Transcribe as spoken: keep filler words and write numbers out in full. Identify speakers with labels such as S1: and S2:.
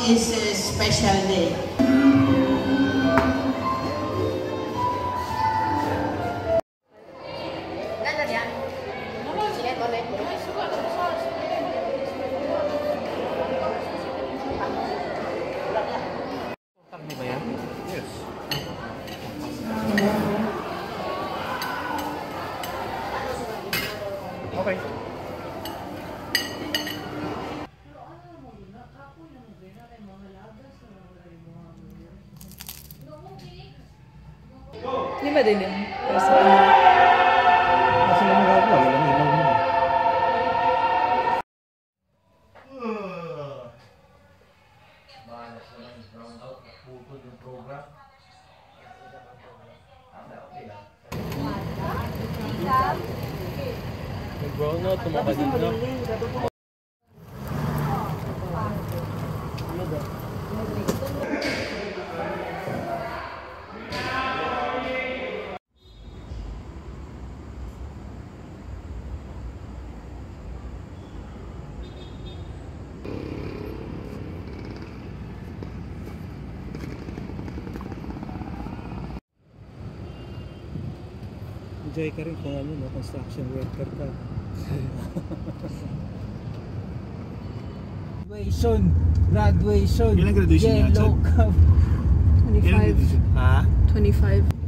S1: this uh, special day.
S2: Okay.
S3: Hindi ba din yun? Kasi
S2: lang mga ako, ilang ilaw mo. Manas na lang yung brownout, naputol yung program. Yung brownout, tumakadin na. Enjoy ka rin kung ano, no? Construction worker ka.
S4: Graduation! Graduation!
S2: Ilang graduation niya,
S4: Yellow
S2: Chad?
S4: cup!
S3: twenty-five.
S2: Ha?
S3: twenty-five.